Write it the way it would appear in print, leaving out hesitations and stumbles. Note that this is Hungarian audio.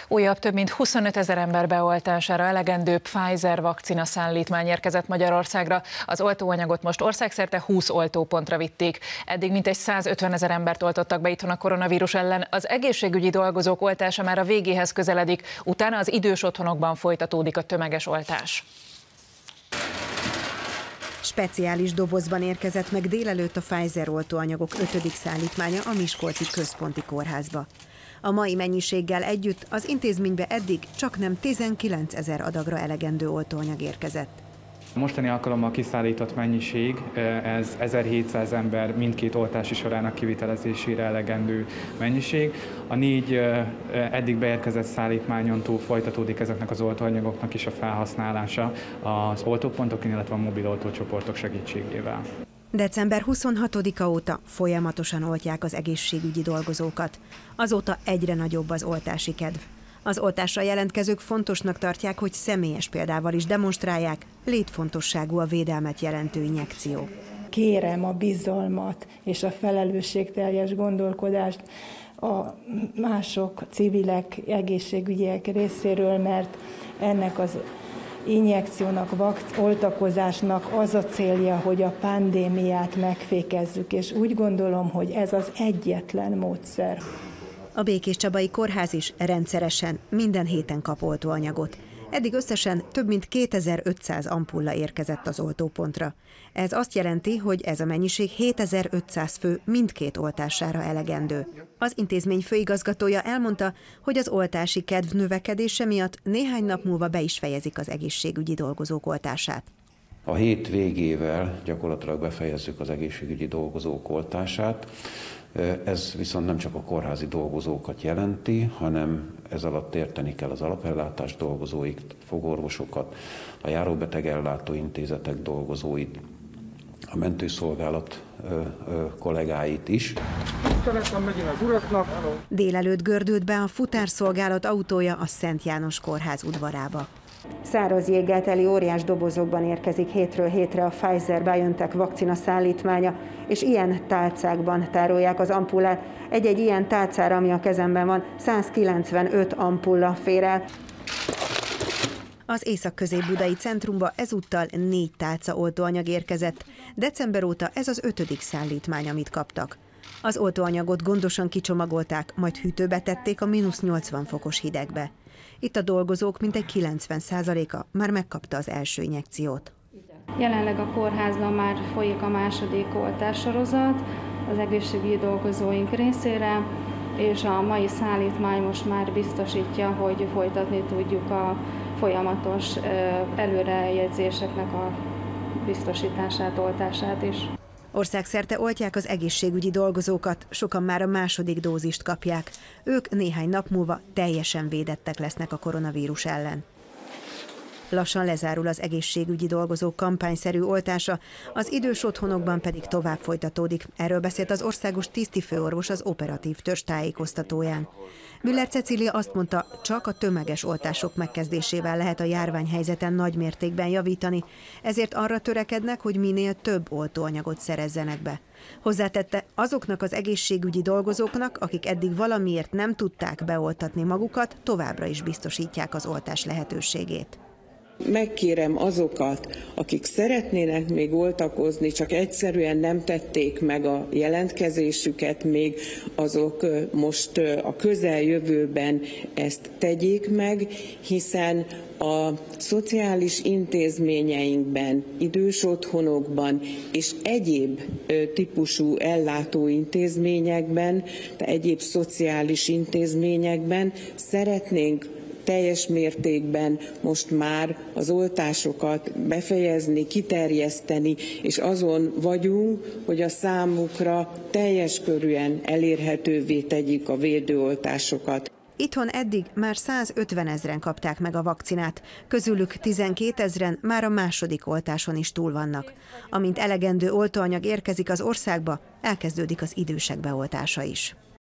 Újabb több mint 25 000 ember beoltására elegendő Pfizer vakcina szállítmány érkezett Magyarországra. Az oltóanyagot most országszerte 20 oltópontra vitték. Eddig mintegy 150 000 embert oltottak be itthon a koronavírus ellen. Az egészségügyi dolgozók oltása már a végéhez közeledik, utána az idős otthonokban folytatódik a tömeges oltás. Speciális dobozban érkezett meg délelőtt a Pfizer oltóanyagok 5. szállítmánya a Miskolci Központi Kórházba. A mai mennyiséggel együtt az intézménybe eddig csaknem 19 000 adagra elegendő oltóanyag érkezett. A mostani alkalommal kiszállított mennyiség, ez 1700 ember mindkét oltási sorának kivitelezésére elegendő mennyiség. A 4 eddig beérkezett szállítmányon túl folytatódik ezeknek az oltóanyagoknak is a felhasználása az oltópontokon, illetve a mobil oltócsoportok segítségével. December 26-a óta folyamatosan oltják az egészségügyi dolgozókat. Azóta egyre nagyobb az oltási kedv. Az oltásra jelentkezők fontosnak tartják, hogy személyes példával is demonstrálják, létfontosságú a védelmet jelentő injekció. Kérem a bizalmat és a felelősségteljes gondolkodást a mások, civilek, egészségügyiek részéről, mert ennek az injekciónak, oltakozásnak az a célja, hogy a pandémiát megfékezzük, és úgy gondolom, hogy ez az egyetlen módszer. A Békéscsabai Kórház is rendszeresen minden héten kap oltóanyagot. Eddig összesen több mint 2500 ampulla érkezett az oltópontra. Ez azt jelenti, hogy ez a mennyiség 7500 fő mindkét oltására elegendő. Az intézmény főigazgatója elmondta, hogy az oltási kedv növekedése miatt néhány nap múlva be is fejezik az egészségügyi dolgozók oltását. A hét végével gyakorlatilag befejezzük az egészségügyi dolgozók oltását. Ez viszont nem csak a kórházi dolgozókat jelenti, hanem ez alatt érteni kell az alapellátás dolgozóit, fogorvosokat, a járóbetegellátó intézetek dolgozóit, a mentőszolgálat kollégáit is. Délelőtt gördült be a futárszolgálat autója a Szent János Kórház udvarába. Száraz jéggel teli óriás dobozokban érkezik hétről hétre a Pfizer-BioNTech vakcina szállítmánya, és ilyen tálcákban tárolják az ampullát. Egy-egy ilyen tálcára, ami a kezemben van, 195 ampulla fér el. Az Észak-Közép-budai centrumba ezúttal 4 tálca oltóanyag érkezett. December óta ez az 5. szállítmány, amit kaptak. Az oltóanyagot gondosan kicsomagolták, majd hűtőbe tették a -80 fokos hidegbe. Itt a dolgozók mintegy 90%-a már megkapta az első injekciót. Jelenleg a kórházban már folyik a második oltássorozat az egészségügyi dolgozóink részére, és a mai szállítmány most már biztosítja, hogy folytatni tudjuk a folyamatos előrejegyzéseknek a biztosítását, oltását is. Országszerte oltják az egészségügyi dolgozókat, sokan már a második dózist kapják. Ők néhány nap múlva teljesen védettek lesznek a koronavírus ellen. Lassan lezárul az egészségügyi dolgozók kampányszerű oltása, az idős otthonokban pedig tovább folytatódik. Erről beszélt az országos tisztifőorvos az operatív törzs tájékoztatóján. Müller Cecília azt mondta, csak a tömeges oltások megkezdésével lehet a járványhelyzeten nagy mértékben javítani, ezért arra törekednek, hogy minél több oltóanyagot szerezzenek be. Hozzátette, azoknak az egészségügyi dolgozóknak, akik eddig valamiért nem tudták beoltatni magukat, továbbra is biztosítják az oltás lehetőségét. Megkérem azokat, akik szeretnének még oltakozni, csak egyszerűen nem tették meg a jelentkezésüket még, azok most a közeljövőben ezt tegyék meg, hiszen a szociális intézményeinkben, idős otthonokban és egyéb típusú ellátóintézményekben, de egyéb szociális intézményekben szeretnénk teljes mértékben most már az oltásokat befejezni, kiterjeszteni, és azon vagyunk, hogy a számukra teljes körűen elérhetővé tegyük a védőoltásokat. Itthon eddig már 150 000-en kapták meg a vakcinát, közülük 12 000-en már a második oltáson is túl vannak. Amint elegendő oltóanyag érkezik az országba, elkezdődik az idősek beoltása is.